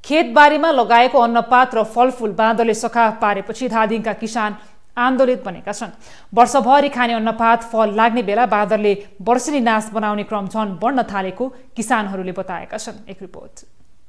खेतबारीमा लगाएको अन्नपात र फलफूल बाँदरले सखाप पारेपछि धादिङका किसान आन्दोलित बनेका छन्। वर्षभरि खाने अन्नपात फल लाग्ने बेला बाँदरले वर्षेनी नाश बनाउने क्रम झन बढ्न थालेको किसानहरूले बताएका छन्। एक रिपोर्ट।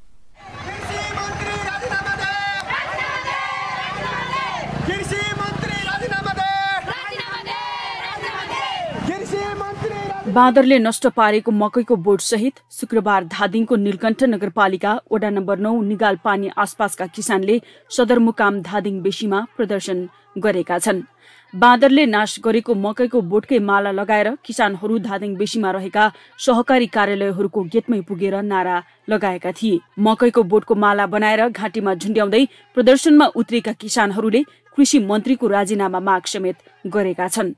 बाँदरले नष्ट पारेको मकैको बोट सहित शुक्रबार धादिङको नीलकण्ठ नगरपालिका वडा नम्बर नौ निगाल पानी आसपासका किसानले सदरमुकाम धादिङ बेसीमा प्रदर्शन गरेका छन्। बाँदरले नाश गरेको मकैको बोटकै माला लगाएर किसानहरू धादिङ बेसीमा रहेका सहकारी कार्यालयहरूको गेटमै पुगेर नारा लगाएका थिए। मकैको बोटको माला बनाएर घाँटीमा झुन्ड्याउँदै प्रदर्शनमा उत्रेका किसानहरूले कृषि मन्त्रीको राजीनामा माग समेत गरेका छन्।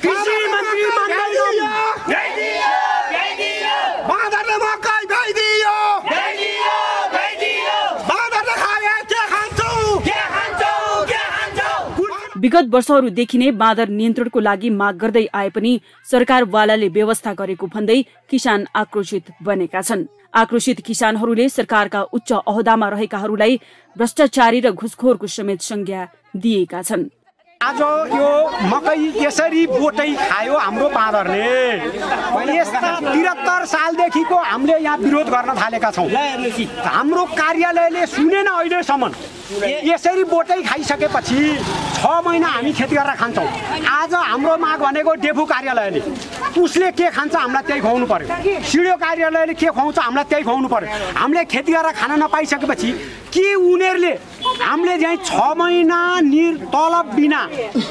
विगत वर्षहरूदेखि नै बाँदर नियन्त्रणको लागि माग गर्दै आए पनि सरकारवालाले व्यवस्था गरेको भन्दै किसान आक्रोशित बनेका छन्। आक्रोशित किसानहरूले सरकारका उच्च अहोदामा रहेकाहरूलाई भ्रष्टाचारी र घुसखोरको समेत संज्ञा दिएका छन्। आज यो मकै यसरी बोटै खायो हाम्रो बाँदरले। यस्ता त्रिहत्तर सालदेखिको हामीले यहाँ विरोध गर्न थालेका छौँ। हाम्रो कार्यालयले सुनेन अहिलेसम्म। यसरी बोटै खाइसकेपछि छ महिना हामी खेती गरेर खान्छौँ। आज हाम्रो माग भनेको डेफु कार्यालयले उसले के खान्छ हामीलाई त्यही खुवाउनु पर्यो। सिडिओ कार्यालयले के खुवाउँछ हामीलाई त्यही खुवाउनु पर्यो। हामीले खेती गरेर खान नपाइसकेपछि के उनीहरूले हामीले चाहिँ छ महिना निर तलब बिना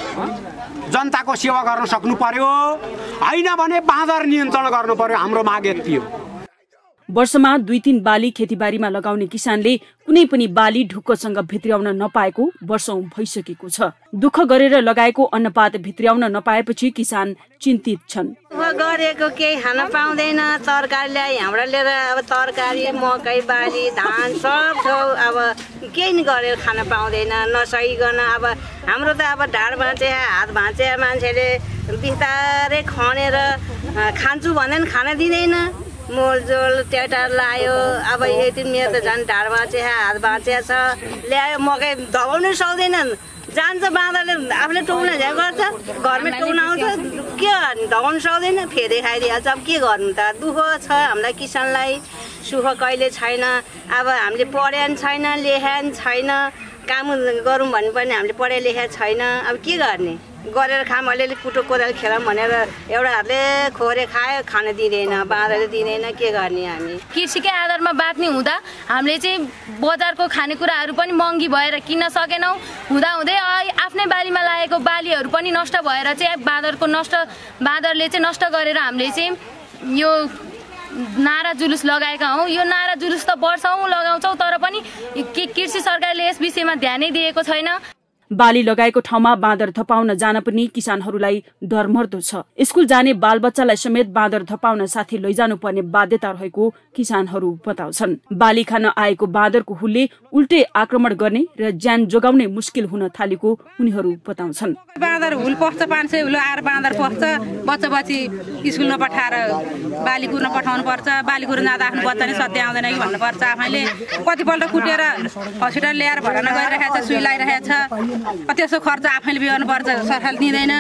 जनताको सेवा गर्न सक्नु पर्यो, होइन भने बाँदर नियन्त्रण गर्नु पर्यो। हाम्रो माग यति हो। वर्षमा दुई तीन बाली खेतीबारीमा लगाउने किसानले कुनै पनि बाली ढुक्कसँग भित्र्याउन नपाएको वर्षौं भइसकेको छ। दुःख गरेर लगाएको अन्नपात भित्र्याउन नपाएपछि किसान चिन्तित छन्। गरेको केही खान पाउँदैन। तरकारी ल्याइ हाम्रो लिएर अब तरकारी मकै बाली धान सब छ, अब केही नि गरेर खान पाउँदैन नसकिकन। अब हाम्रो त अब ढाड भाँचे हात भाँचे मान्छेले बिस्तारै खनेर खान्छु भन्दा पनि खान दिँदैन। मोलजोल ट्याटर लायो। अब यति मेरो त झन् ढाड बाँचे हात बाँचे छ, ल्यायो मकै दबाउनै सक्दैनन्। जान्छ बाँदरले आफूले टोक्न झ्या गर्छ, घरमै टोक्न आउँछ, के गर्ने दबाउनु सक्दैन, फेरि खाइदिइहाल्छ। अब के गर्नु त, दुःख छ हामीलाई किसानलाई, सुख कहिले छैन। अब हामीले पढ्या पनि छैन, लेख्या पनि छैन, काम गरौँ भन्नु पनि हामीले पढाइ लेख्या छैन। अब के गर्ने, गरेर खाम अलिअलि कुटो कोदाल खेलौँ भनेर एउटाहरूले खोरे खायो, खान दिँदैन, बाँदरले दिँदैन, के गर्ने हामी। कृषिकै आधारमा बाँच्ने हुँदा हामीले चाहिँ बजारको खानेकुराहरू पनि महँगी भएर किन्न सकेनौँ। हुँदाहुँदै आफ्नै बारीमा लागेको बालीहरू पनि नष्ट भएर चाहिँ बाँदरको नष्ट बाँदरले चाहिँ नष्ट गरेर हामीले चाहिँ यो नारा जुलुस लगाएका हौँ। यो नारा जुलुस त वर्षौँ लगाउँछौँ, तर पनि कृषि सरकारले यस विषयमा ध्यानै दिएको छैन। बाली लगाएको ठाउँमा बाँदर धपाउन जान पनि किसानहरूलाई डरमर्दो छ। स्कुल जाने बालबच्चालाई समेत बाँदर धपाउन साथी लैजानु पर्ने बाध्यता रहेको किसानहरू बताउँछन्। बाली खान आएको बाँदरको हुलले उल्टे आक्रमण गर्ने र ज्यान जोगाउने मुस्किल हुन थालेको उनीहरू बताउँछन्। बाँदर हुल पस्छ, पाँच सय हुल आएर बाँदर पस्छ, बच्चा बच्ची स्कुल नपठाएर बाली कुर्न पठाउनु पर्छ। बाली कुर्न जाँदा आफ्नो बच्चा नै सत्य आउँदैन कि भन्नुपर्छ। आफैले कतिपल्ट कुटेर हस्पिटल ल्याएर भर्ना गरिरहेको छ, सुई लगाइरहेको छ। त्यसो खर्च आफैले बिहोर्नुपर्छ, सरकारले दिँदैन।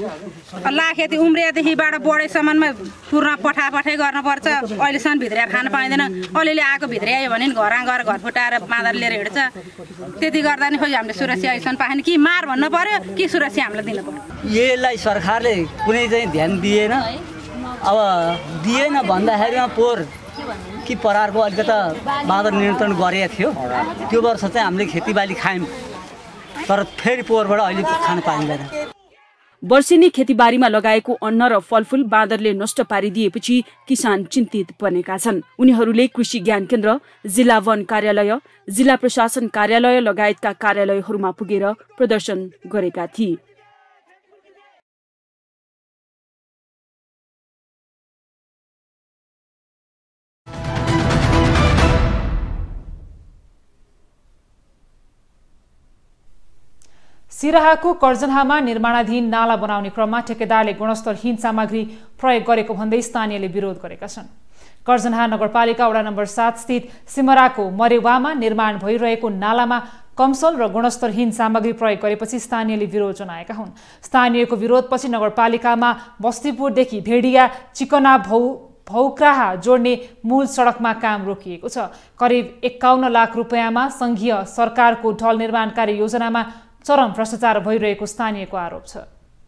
लाखेती उम्रिएदेखिबाट बढेसम्ममा पुर्न पठा पठाइ गर्नुपर्छ। अहिलेसम्म भित्रिया खान पाइँदैन। अलिअलि आएको भित्रिया भने घरमा गएर घर फुटाएर बाँदर लिएर हिँड्छ। त्यति गर्दा नि खोइ हामीले सुरक्षा अहिलेसम्म पाएन। कि मार भन्नु पर्यो कि सुरक्षा हामीलाई दिनु पर्यो। यसलाई सरकारले कुनै चाहिँ ध्यान दिएन। अब दिएन भन्दाखेरिमा पोहोर कि परारको अलिकता बाँदर नियन्त्रण गरेको थियो। त्यो वर्ष चाहिँ हामीले खेतीबाली खायौँ, तर फेरि पोहोरबाट अहिले खान पाइँदैन। वर्षेनी खेतीबारीमा लगाएको अन्न र फलफूल बाँदरले नष्ट पारिदिएपछि किसान चिन्तित बनेका छन्। उनीहरूले कृषि ज्ञान केन्द्र, जिल्ला वन कार्यालय, जिल्ला प्रशासन कार्यालय लगायतका कार्यालयहरूमा पुगेर प्रदर्शन गरेका थिए। सिराहाको कर्जनहामा निर्माणाधीन नाला बनाउने क्रममा ठेकेदारले गुणस्तरहीन सामग्री प्रयोग गरेको भन्दै स्थानीयले विरोध गरेका छन्। कर्जनहा नगरपालिका वडा नम्बर सात स्थित सिमराको मरेवामा निर्माण भइरहेको नालामा कमसल र गुणस्तरहीन सामग्री प्रयोग गरेपछि स्थानीयले विरोध जनाएका हुन्। स्थानीयको विरोधपछि नगरपालिकामा बस्तीपुरदेखि भेडिया चिकना भौ भौक्राहा जोड्ने मूल सडकमा काम रोकिएको छ। करिब एकाउन्न लाख रुपियाँमा संघीय सरकारको ढल निर्माण कार्य योजनामा चरम भ्रष्टाचार भइरहेको स्थानीयको आरोप छ।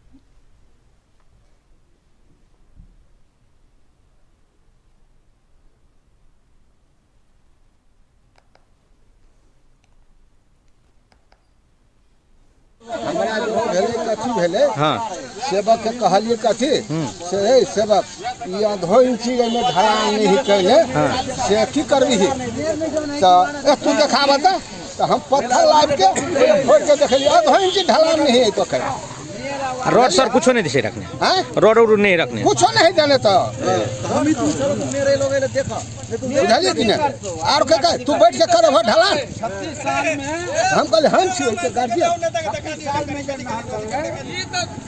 हमरा जो भेले कथी भेले हां सेवक के कहलिए कथी से हे सेवक ई आधो इंची में ढलान नहीं कैले से की करबी त ए तू देखाबा त हम पत्थर लाद के फोड़ के देखलिए आधो इंची ढलान नहीं है तो कह रोड सर कुछ नहीं दिसे रखने हैं रोड रोड नहीं रखने कुछ नहीं जाने तो हम तू सर मेरे लोग ने देखा बुझाली कि ना और के कह तू बैठ के कर ढलान छत्तीस साल में हम कहले हम छी के गार्जियन छत्तीस साल में जब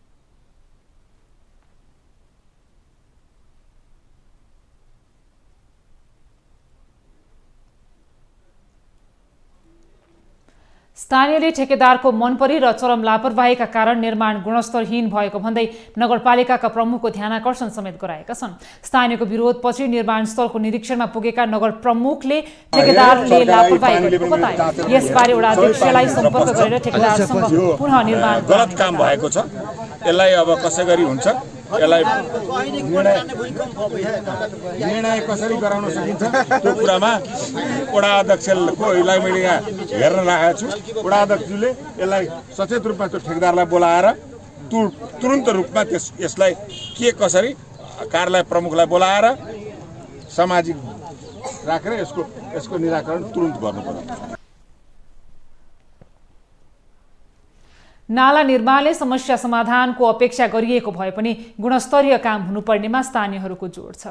स्थानीयले ठेकेदारको मनपरी र चरम लापरवाहीका कारण निर्माण गुणस्तरहीन भएको भन्दै नगरपालिकाका प्रमुखको ध्यानाकर्षण समेत गराएका छन्। स्थानीयको विरोधपछि निर्माण स्थलको निरीक्षणमा पुगेका नगर प्रमुखले ठेकेदारले लापरवाही गरेको बताए। यसबारे वडा अध्यक्षलाई सम्पर्क गरेर ठेकेदारसँग पुनः निर्माण गलत काम भएको छ। यसलाई अब कसै गरी हुन्छ, यसलाई निर्णय निर्णय कसरी गराउन सकिन्छ त्यो कुरामा वडा अध्यक्षको यसलाई मैले यहाँ हेर्न राखेको छु। वडा अध्यक्षले यसलाई सचेत रूपमा त्यो ठेकेदारलाई बोलाएर तुरुन्त रूपमा त्यस यसलाई के कसरी कार्यालय प्रमुखलाई बोलाएर सामाजिक राखेर यसको यसको निराकरण तुरुन्त गर्नुपर्छ। नाला निर्माणले समस्या समाधानको अपेक्षा गरिएको भए पनि गुणस्तरीय काम हुनुपर्नेमा स्थानीयहरूको जोड छ।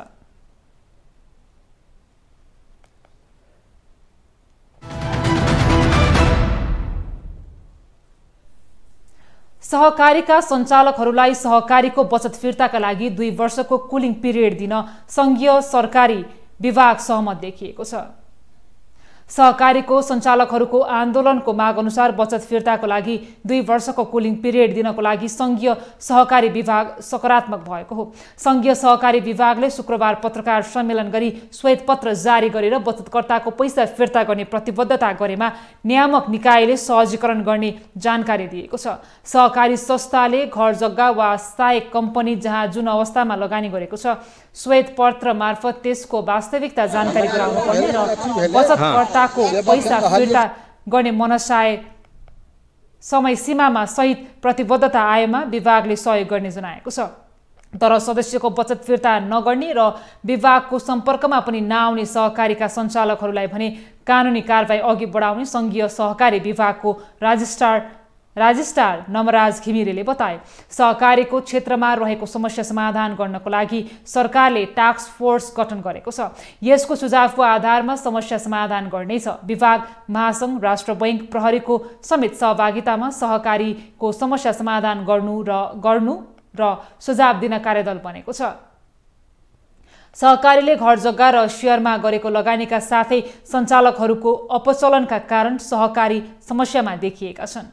सहकारीका सञ्चालकहरूलाई सहकारीको बचत फिर्ताका लागि दुई वर्षको कुलिङ पिरियड दिन संघीय सरकारी विभाग सहमत देखिएको छ। सहकारीको सञ्चालकहरूको आन्दोलनको माग अनुसार बचत फिर्ताको लागि दुई वर्षको कुलिङ पिरियड दिनको लागि संघीय सहकारी विभाग सकारात्मक भएको हो। संघीय सहकारी विभागले शुक्रबार पत्रकार सम्मेलन गरी श्वेतपत्र जारी गरेर बचतकर्ताको पैसा फिर्ता गर्ने प्रतिबद्धता गरेमा नियामक निकायले सहजीकरण गर्ने जानकारी दिएको छ। सहकारी संस्थाले घर जग्गा वा सहायक कम्पनी जहाँ जुन अवस्थामा लगानी गरेको छ श्वेतपत्र मार्फत त्यसको वास्तविकता जानकारी गराउनु पर्ने र बचतकर्ताको पैसा फिर्ता गर्ने मनसाय समय सीमामा सहित प्रतिबद्धता आएमा विभागले सहयोग गर्ने जनाएको छ। तर सदस्यको बचत फिर्ता नगर्ने र विभागको सम्पर्कमा पनि नआउने सहकारीका सञ्चालकहरूलाई भने कानुनी कारबाही अघि बढाउने संघीय सहकारी विभागको रजिस्ट्रार रजिस्ट्रार नमराज घिमिरेले बताए। सहकारीको क्षेत्रमा रहेको समस्या समाधान गर्नको लागि सरकारले टास्क फोर्स गठन गरेको छ। यसको सुझावको आधारमा समस्या समाधान गर्नेछ। विभाग, महासंघ, राष्ट्र बैंक, प्रहरीको समेत सहभागितामा सहकारीको समस्या समाधान गर्नु र गर्नु र सुझाव दिन कार्यदल बनेको छ। सहकारीले घर जग्गा र शेयरमा गरेको लगानीका साथै सञ्चालकहरूको अपचलनका कारण सहकारी समस्यामा देखिएका छन्।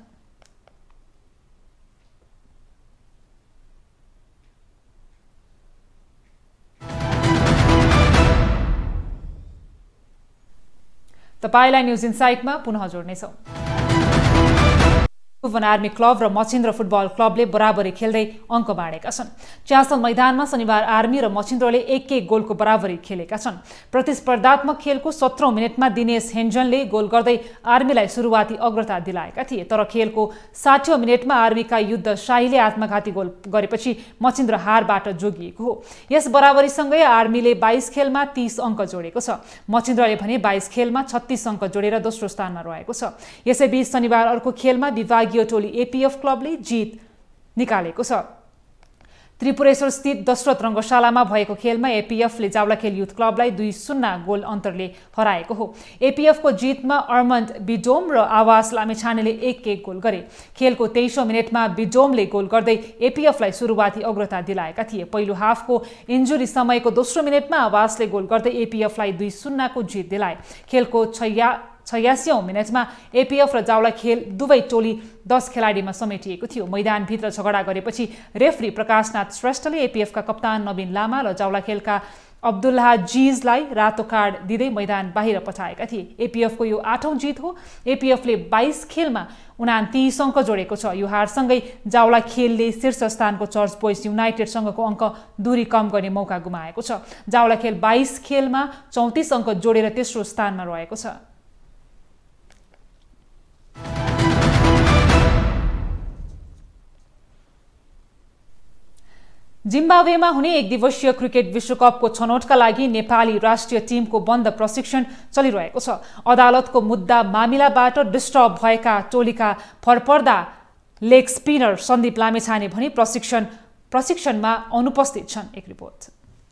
तपाईलाई न्यूज इनसाइटमा पुनः जोड्नेछौं। वन आर्मी क्लब र मछिन्द्र फुटबल क्लबले बराबरी खेल्दै अङ्क बाँडेका छन्। च्यासल मैदानमा शनिबार आर्मी र मछिन्द्रले एक एक गोलको बराबरी खेलेका छन्। प्रतिस्पर्धात्मक खेलको सत्रौं मिनेटमा दिनेश हेन्जनले गोल गर्दै आर्मीलाई सुरुवाती अग्रता दिलाएका थिए। तर खेलको साठीऔं मिनेटमा आर्मीका युद्ध शाहीले आत्मघाती गोल गरेपछि मछिन्द्र हारबाट जोगिएको हो। यस बराबरीसँगै आर्मीले बाइस खेलमा तीस अङ्क जोडेको छ। मछिन्द्रले भने बाइस खेलमा छत्तीस अङ्क जोडेर दोस्रो स्थानमा रहेको छ। यसैबीच शनिबार अर्को खेलमा विभागीय टोली एपीएफ क्लबले जित निकालेको छ। त्रिपुरेश्वर स्थित दशरथ रङ्गशालामा भएको खेलमा एपीएफले जावलाखेल युथ क्लबलाई दुई शून्य गोल अन्तरले हराएको हो। एपीएफको जितमा अर्मन्ड बिडोम र आवास लामेछानेले एक एक गोल गरे। खेलको तेइसौँ मिनटमा बिडोमले गोल गर्दै एपीएफलाई सुरुवाती अग्रता दिलाएका थिए। पहिलो हाफको इन्जुरी समयको दोस्रो मिनटमा आवासले गोल गर्दै एपीएफलाई दुई शून्यको जित दिलाए। खेलको छैया छयासीौँ मिनटमा एपीएफ र जावलाखेल दुवै टोली दस खेलाडीमा समेटिएको थियो। मैदानभित्र झगडा गरेपछि रेफ्री प्रकाशनाथ श्रेष्ठले एपीएफका कप्तान नवीन लामा र जावलाखेलका अब्दुल्लाह जीजलाई रातो कार्ड दिँदै मैदान बाहिर पठाएका थिए। एपीएफको यो आठौँ जित हो। एपीएफले बाइस खेलमा उनातिस अङ्क जोडेको छ। यो हारसँगै जावलाखेलले शीर्ष स्थानको चर्च बोइज युनाइटेडसँगको अङ्क दूरी कम गर्ने मौका गुमाएको छ। जावलाखेल बाइस खेलमा चौतिस अङ्क जोडेर तेस्रो स्थानमा रहेको छ। जिम्बाब्वेमा हुने एक दिवसीय क्रिकेट विश्वकपको छनौटका लागि नेपाली राष्ट्रिय टिमको बन्द प्रशिक्षण चलिरहेको छ। अदालतको मुद्दा मामिलाबाट डिस्टर्ब भएका टोलीका फरपर्दा लेग स्पिनर सन्दीप लामेछाने भने प्रशिक्षण प्रशिक्षणमा अनुपस्थित छन्। एक रिपोर्ट।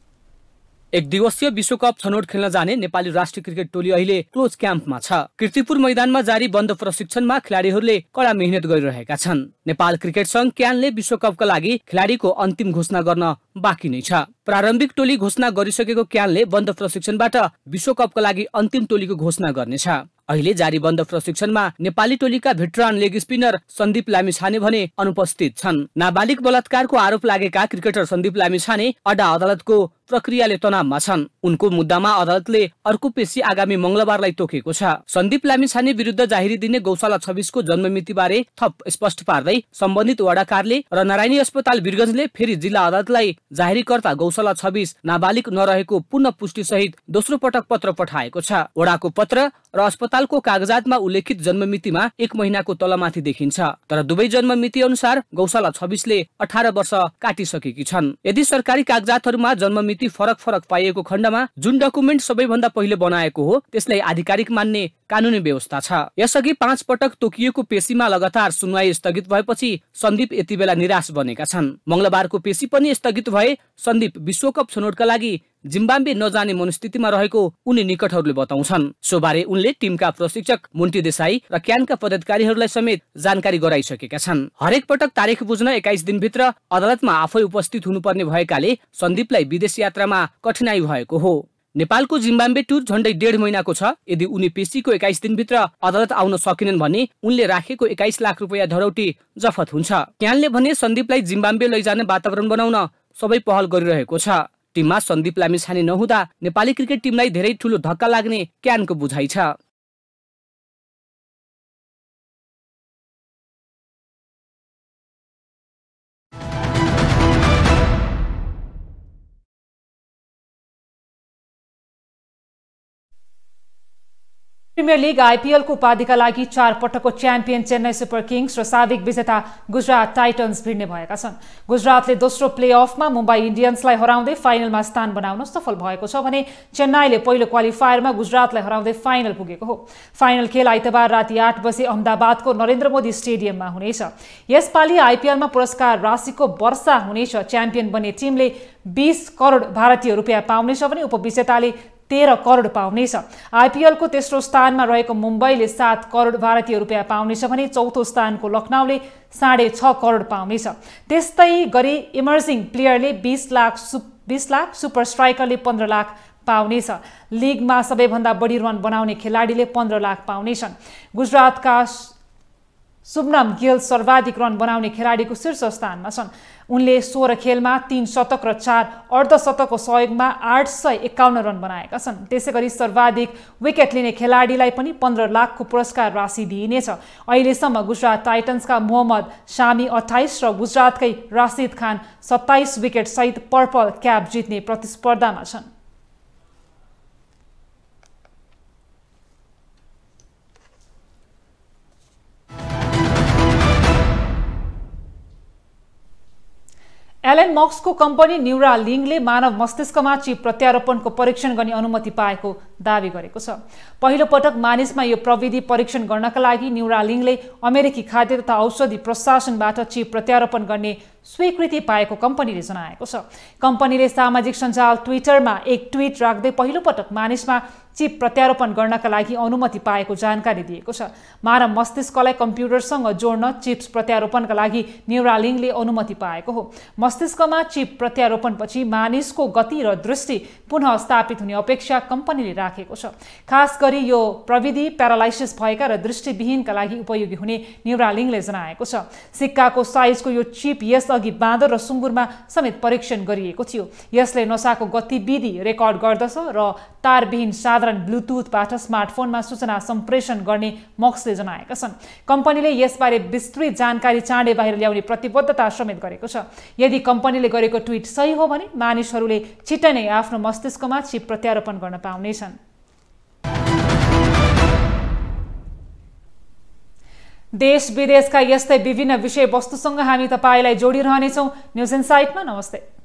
एक दिवसीय विश्वकप छनौट खेल्न जाने नेपाली राष्ट्रिय क्रिकेट टोली अहिले क्लोज क्याम्पमा छ। कीर्तिपुर मैदानमा जारी बन्द प्रशिक्षणमा खेलाडीहरूले कड़ा मेहनत गरिरहेका छन्। नेपाल क्रिकेट संघ क्यानले विश्वकपका लागि खेलाडीको अन्तिम घोषणा गर्न बाँकी नै छ। प्रारम्भिक टोली घोषणा गरिसकेको क्यानले बन्द प्रशिक्षणबाट विश्वकपका लागि अन्तिम टोलीको घोषणा गर्नेछ। अहिले जारी बन्द प्रशिक्षणमा नेपाली टोलीका veteran leg spinner Sandeep Lamichhane भने अनुपस्थित छन्। नाबालिग बलात्कारको आरोप लागेका क्रिकेटर सन्दीप लामिछाने अड्डा अदालतको प्रक्रियाले तनावमा छन्। उनको मुद्दामा अदालतले अर्को पेशी आगामी मंगलबारलाई तोकेको छ। सन्दीप लामिछाने विरुद्ध जाहेरी दिने गौशाला छब्बीसको जन्ममिति बारे थप स्पष्ट पार्दै सम्बन्धित वडाकारले र नारायणी अस्पताल वीरगञ्जले फेरि जिल्ला अदालतलाई जाहेरीकर्ता गौशाला छब्बीस नाबालिग नरहेको पुनः पुष्टि सहित दोस्रो पटक पत्र पठाएको छ। वडाको पत्र र अस्पतालको कागजातमा उल्लेखित जन्ममितिमा एक महिनाको तलमाथि देखिन्छ। तर दुवै जन्ममिति अनुसार गौशाला छब्बीसले अठार वर्ष काटिसकेकी छन्। यदि सरकारी कागजातहरूमा जन्ममिति फरक फरक पाइएको खण्डमा जुन डकुमेन्ट सबैभन्दा पहिले बनाएको हो त्यसलाई आधिकारिक मान्ने कानूनी व्यवस्था छ। यसअघि पाँच पटक तोकिएको पेशीमा लगातार सुनवाई स्थगित भएपछि सन्दीप यति बेला निराश बनेका छन्। मंगलबारको पेशी पनि स्थगित भए सन्दीप विश्वकप छनौटका लागि जिम्बाब्वे नजाने मनस्थितिमा रहेको उनी निकटहरूले बताउँछन्। सोबारे उनले टिमका प्रशिक्षक मुन्टी देसाई र क्यानका पदाधिकारीहरूलाई समेत जानकारी गराइसकेका छन्। हरेक पटक तारिख बुझ्न एक्काइस दिनभित्र अदालतमा आफै उपस्थित हुनुपर्ने भएकाले सन्दीपलाई विदेश यात्रामा कठिनाई भएको हो। नेपालको जिम्बाब्वे टुर झण्डै डेढ महिनाको छ। यदि उनी पेशीको एक्काइस दिनभित्र अदालत आउन सकेनन् भने उनले राखेको एक्काइस लाख रुपियाँ धरौटी जफत हुन्छ। क्यानले भने सन्दीपलाई जिम्बाब्वे लैजाने वातावरण बनाउन सबै पहल गरिरहेको छ। टिममा सन्दीप लामिछाने नहुँदा नेपाली क्रिकेट टिमलाई धेरै ठूलो धक्का लाग्ने क्यानको बुझाइ छ। प्रिमियर लिग आइपिएलको उपाधिका लागि चार पटकको च्याम्पियन चेन्नई सुपर किङ्स र साबिक विजेता गुजरात टाइटन्स भिड्ने भएका छन्। गुजरातले दोस्रो प्लेअफमा मुम्बई इन्डियन्सलाई हराउँदै फाइनलमा स्थान बनाउन सफल भएको छ भने चेन्नईले पहिलो क्वालिफायरमा गुजरातलाई हराउँदै फाइनल पुगेको हो। फाइनल खेल आइतबार राति आठ बजे अहमदाबादको नरेन्द्र मोदी स्टेडियममा हुनेछ। यसपालि आइपिएलमा पुरस्कार राशिको वर्षा हुनेछ। च्याम्पियन बन्ने टिमले बीस करोड भारतीय रुपियाँ पाउनेछ भने उपविजेताले तेह्र करोड पाउनेछ। आइपिएलको तेस्रो स्थानमा रहेको मुम्बईले सात करोड भारतीय रुपियाँ पाउनेछ भने चौथो स्थानको लखनऊले साढे छ करोड पाउनेछ। त्यस्तै गरी इमर्जिङ प्लेयरले बीस लाख बीस लाख सुपर स्ट्राइकरले पन्ध्र लाख पाउनेछ। लिगमा सबैभन्दा बढी रन बनाउने खेलाडीले पन्ध्र लाख पाउनेछन्। गुजरातका शुभनम गिल सर्वाधिक रन बनाउने खेलाडीको शीर्ष स्थानमा छन्। उनले सोह्र खेलमा तीन शतक र चार अर्धशतकको सहयोगमा आठ सय एकाउन्न रन बनाएका छन्। त्यसै गरी सर्वाधिक विकेट लिने खेलाडीलाई पनि पन्ध्र लाखको पुरस्कार राशि दिइनेछ। अहिलेसम्म गुजरात टाइटन्सका मोहम्मद शामी अठाइस र गुजरातकै राशिद खान सत्ताइस विकेट सहित पर्पल क्याप जित्ने प्रतिस्पर्धामा छन्। एलन मक्सको कम्पनी न्यूरालिङ्कले मानव मस्तिष्कमा चिप प्रत्यारोपणको परीक्षण गर्ने अनुमति पाएको दावी गरेको छ। पहिलो पटक मानिसमा यो प्रविधि परीक्षण गर्नका लागि न्यूरालिङ्कले अमेरिकी खाद्य तथा औषधि प्रशासनबाट चिप प्रत्यारोपण गर्ने स्वीकृति पाएको कम्पनीले जनाएको छ। कम्पनीले सामाजिक सञ्जाल ट्विटरमा एक ट्विट राख्दै पहिलो पटक मानिसमा चिप प्रत्यारोपण गर्नका लागि अनुमति पाएको जानकारी दिएको छ। मानव मस्तिष्कलाई कम्प्युटरसँग जोड्न चिप्स प्रत्यारोपणका लागि न्यूरालिङ्कले अनुमति पाएको हो। मस्तिष्कमा चिप प्रत्यारोपणपछि मानिसको गति र दृष्टि पुनः स्थापित हुने अपेक्षा कम्पनीले राखेको छ। खास गरी यो प्रविधि प्यारालाइसिस भएका र दृष्टिविहीनका लागि उपयोगी हुने न्यूरालिङ्कले जनाएको छ। सिक्काको साइजको यो चिप यसअघि बाँदर र सुँगुरमा समेत परीक्षण गरिएको थियो। यसले नसाको गतिविधि रेकर्ड गर्दछ र तारविहीन साधारण ब्लुटुथबाट स्मार्टफोनमा सूचना सम्प्रेषण गर्ने मक्सले जनाएका छन्। कम्पनीले यसबारे विस्तृत जानकारी चाँडै बाहिर ल्याउने प्रतिबद्धता समेत गरेको छ। यदि कम्पनीले गरेको ट्विट सही हो भने मानिसहरूले छिट्टै नै आफ्नो मस्तिष्कमा चिप प्रत्यारोपण गर्न पाउनेछन्। देश विदेशका यस्तै विभिन्न विषयवस्तुसँग हामी तपाईलाई जोडिरहनेछौँ न्युज इनसाइटमा। नमस्ते।